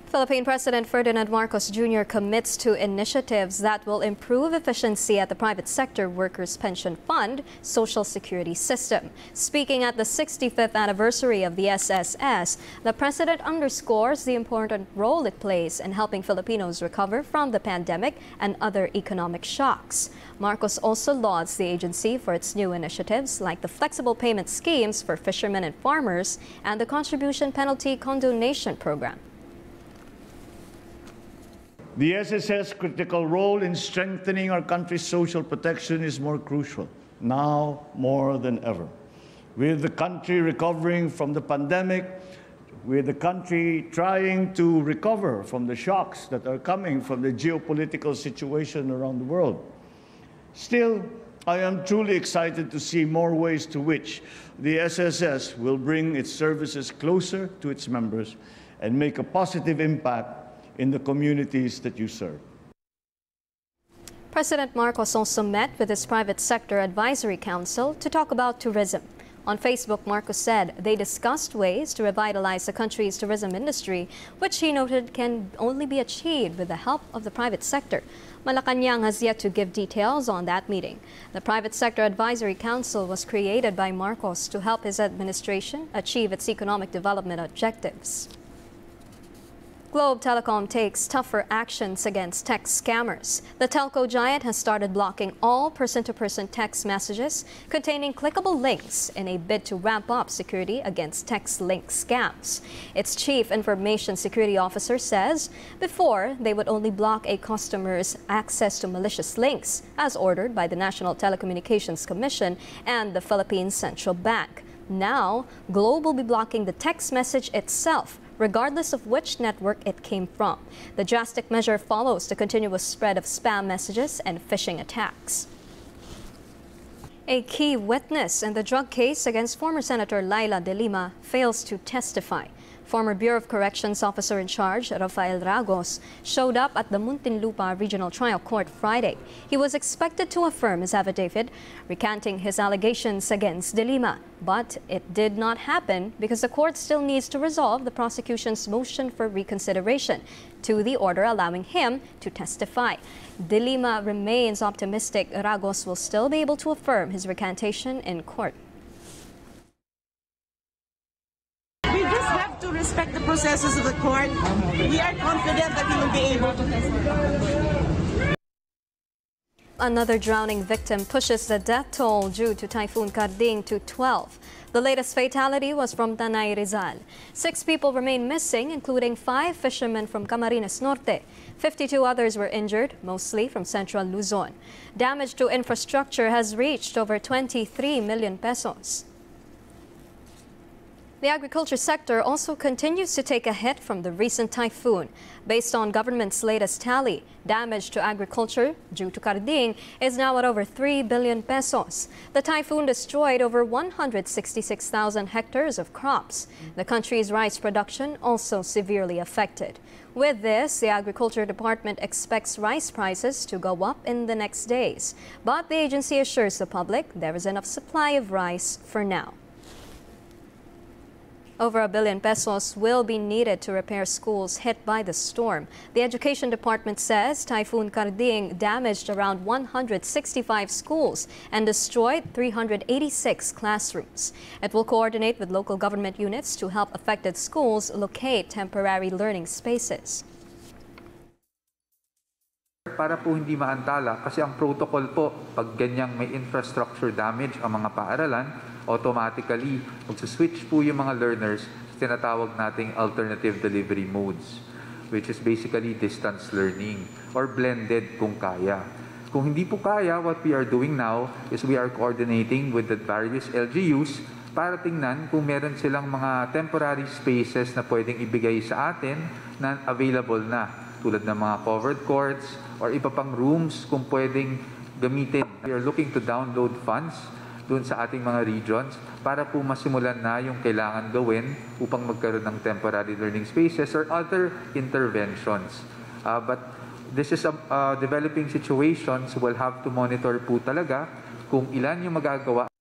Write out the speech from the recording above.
Philippine President Ferdinand Marcos Jr. commits to initiatives that will improve efficiency at the private sector workers' pension fund social security system. Speaking at the 65th anniversary of the SSS, the president underscores the important role it plays in helping Filipinos recover from the pandemic and other economic shocks. Marcos also lauds the agency for its new initiatives like the flexible payment schemes for fishermen and farmers and the contribution penalty condonation program. The SSS critical role in strengthening our country's social protection is more crucial, now more than ever. With the country recovering from the pandemic, with the country trying to recover from the shocks that are coming from the geopolitical situation around the world. Still, I am truly excited to see more ways to which the SSS will bring its services closer to its members and make a positive impact in the communities that you serve. President Marcos also met with his private sector advisory council to talk about tourism. On Facebook, Marcos said they discussed ways to revitalize the country's tourism industry, which he noted can only be achieved with the help of the private sector. Malacanang has yet to give details on that meeting. The Private Sector Advisory Council was created by Marcos to help his administration achieve its economic development objectives. Globe Telecom takes tougher actions against text scammers. The telco giant has started blocking all person-to-person text messages containing clickable links in a bid to ramp up security against text link scams. Its chief information security officer says before they would only block a customer's access to malicious links as ordered by the National Telecommunications Commission and the Philippine Central Bank. Now, Globe will be blocking the text message itself, regardless of which network it came from. The drastic measure follows the continuous spread of spam messages and phishing attacks. A key witness in the drug case against former Senator Leila de Lima fails to testify. Former Bureau of Corrections officer in charge, Rafael Ragos, showed up at the Muntinlupa Regional Trial Court Friday. He was expected to affirm his affidavit, recanting his allegations against de Lima. But it did not happen because the court still needs to resolve the prosecution's motion for reconsideration to the order allowing him to testify. De Lima remains optimistic Ragos will still be able to affirm his recantation in court. To respect the processes of the court, we are confident that he will be able to testify. Another drowning victim pushes the death toll due to Typhoon Karding to 12. The latest fatality was from Tanay Rizal. 6 people remain missing, including 5 fishermen from Camarines Norte. 52 others were injured, mostly from Central Luzon. Damage to infrastructure has reached over 23 million pesos. The agriculture sector also continues to take a hit from the recent typhoon. Based on government's latest tally, damage to agriculture due to Karding is now at over 3 billion pesos. The typhoon destroyed over 166,000 hectares of crops. The country's rice production also severely affected. With this, the Agriculture Department expects rice prices to go up in the next days. But the agency assures the public there is enough supply of rice for now. Over 1 billion pesos will be needed to repair schools hit by the storm. The Education Department says Typhoon Karding damaged around 165 schools and destroyed 386 classrooms. It will coordinate with local government units to help affected schools locate temporary learning spaces. Para po hindi maantala, kasi ang protocol po, pag ganyang may infrastructure damage ang mga paaralan, automatically mag-switch po yung mga learners sa tinatawag nating alternative delivery modes, which is basically distance learning or blended kung kaya. Kung hindi po kaya, what we are doing now is we are coordinating with the various LGUs para tingnan kung meron silang mga temporary spaces na pwedeng ibigay sa atin na available na, tulad ng mga covered courts or iba pang rooms kung pwedeng gamitin. We are looking to download funds doon sa ating mga regions para po masimulan na yung kailangan gawin upang magkaroon ng temporary learning spaces or other interventions. But this is a developing situation, so we'll have to monitor po talaga kung ilan yung magagawa.